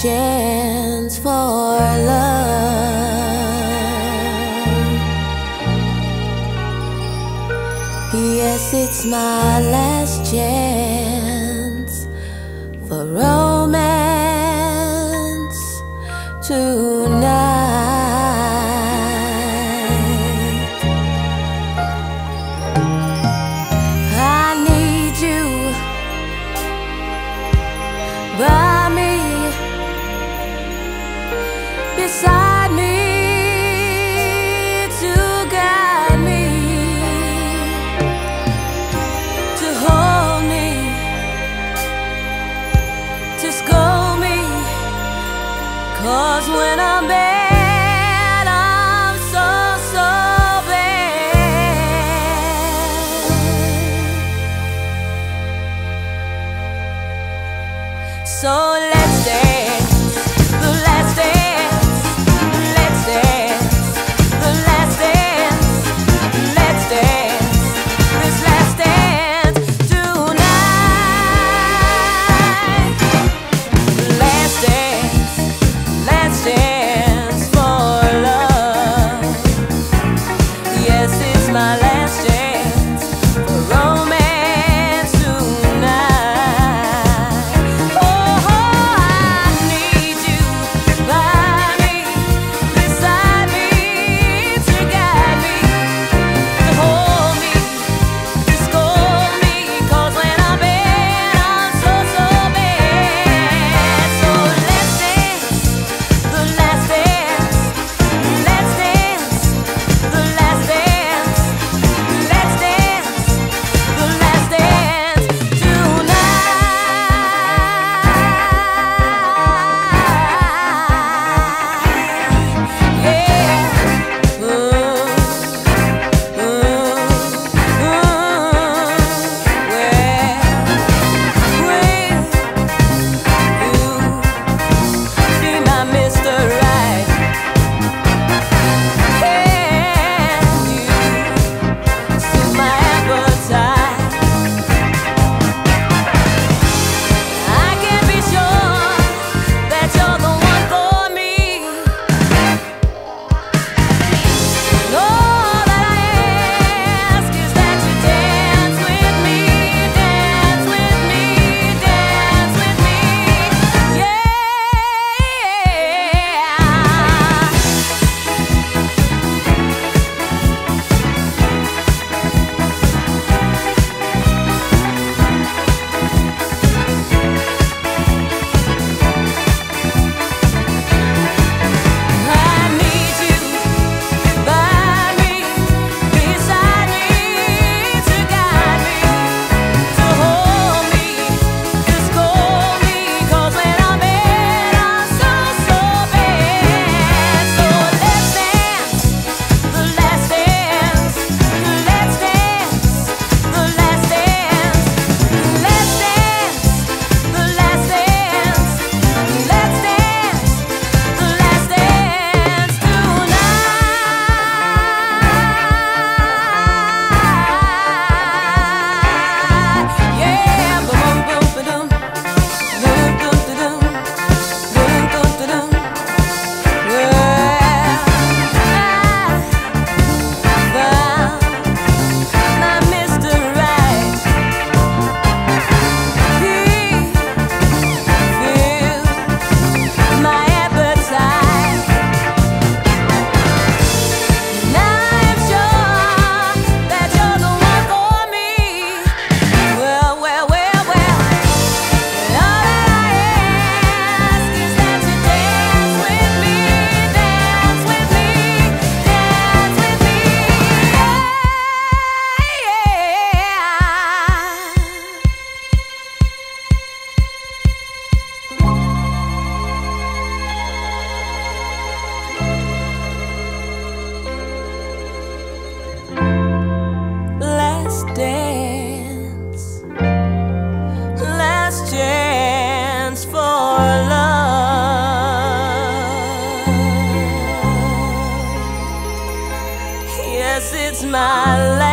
chance for love. Yes, it's my last chance for romance tonight. I need you by me, beside me, to guide me, to hold me, to scold me. 'Cause when I'm bad, I'm so, so bad. So let's dance, the last dance. Let's dance, the last dance. Let's dance, this last dance tonight. Last dance, last dance for love. Yes, it's my last chance for romance tonight. Oh, I need you by me, beside me, to guide me, to hold me, to scold me. 'Cause when I'm bad, I'm so, so bad. So let's dance, the last dance. Let's dance, the last dance. Let's dance, the last dance tonight. Yeah. Ooh, ooh, well, be my Mr. Right. Can you suit my appetite? I can be sure that you're the one for me. All that I ask is that you dance with me, dance with me, dance with me. Yeah. I need you by me, beside me, to guide me, to hold me, to scold me. 'Cause when I'm bad, I'm so, so bad. So let's dance, the last dance. Let's dance, the last dance. Let's dance, the last dance. Let's dance, the last dance tonight. Yeah, boom, boom, ba-dum, boom, boom, da-dum, boom, boom, da-dum. Well, I found my Mr. Right. He fills my appetite. Now I'm sure that you're the one for me. Well, well, well, well. All that I ask is that you dance with me, dance with me, dance with me. Last dance, last chance for love. Yes, it's my last